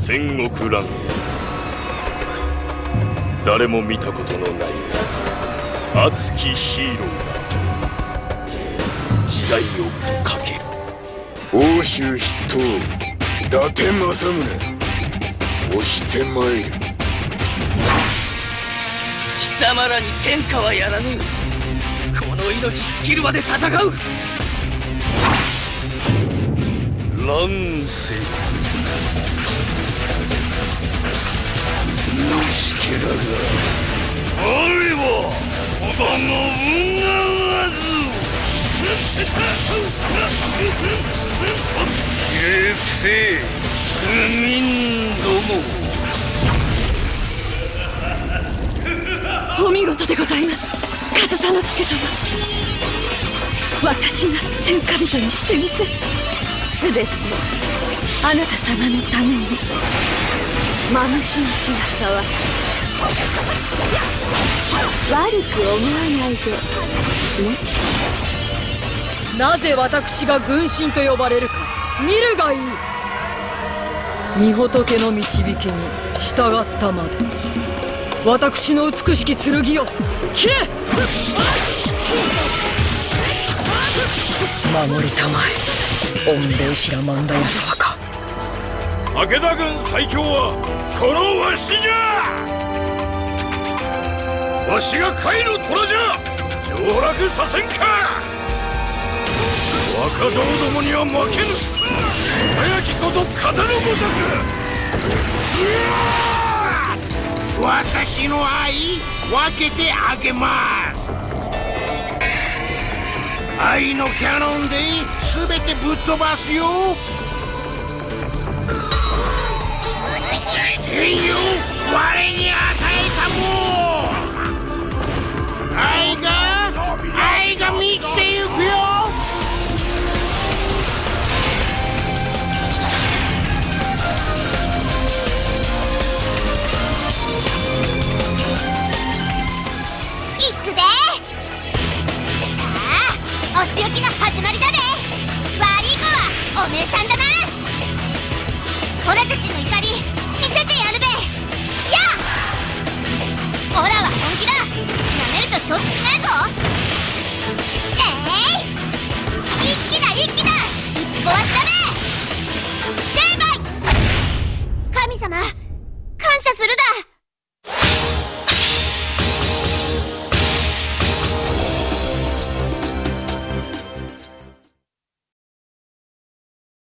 戦国乱世、誰も見たことのない熱きヒーローが時代をかける。 欧州筆頭伊達政宗、押してまいる。 貴様らに天下はやらぬ。この命尽きるまで戦う。 乱世虫けらがあれば織田信長ず。ひれ伏せ愚民ども。 お見事でございます、上総介様。私が天下人にしてみせ、すべてあなた様のために。マムシの血が騒ぐ。悪く思わないでね。 なぜ私が軍神と呼ばれるか見るがいい。御仏の導きに従ったまで。私の美しき剣を切れ。守りたまえ、御兵白万田康若。 武田軍最強はこのわしじゃ。わしが甲斐の虎じゃ。上洛させんか。若造どもには負けぬ。輝きこと風のごとく。 私の愛分けてあげます。愛のキャノンで全てぶっ飛ばすよ。天よ、我に与えたもん。愛が満ちてゆくよ。 いくで。さあ、お仕置きの始まりだで。悪い子はおめえさんだな。オラたちの怒り見せてやるべ。やあ、オラは本気だ。なめると承知しないぞ。一気だ一気だ、打ち壊した。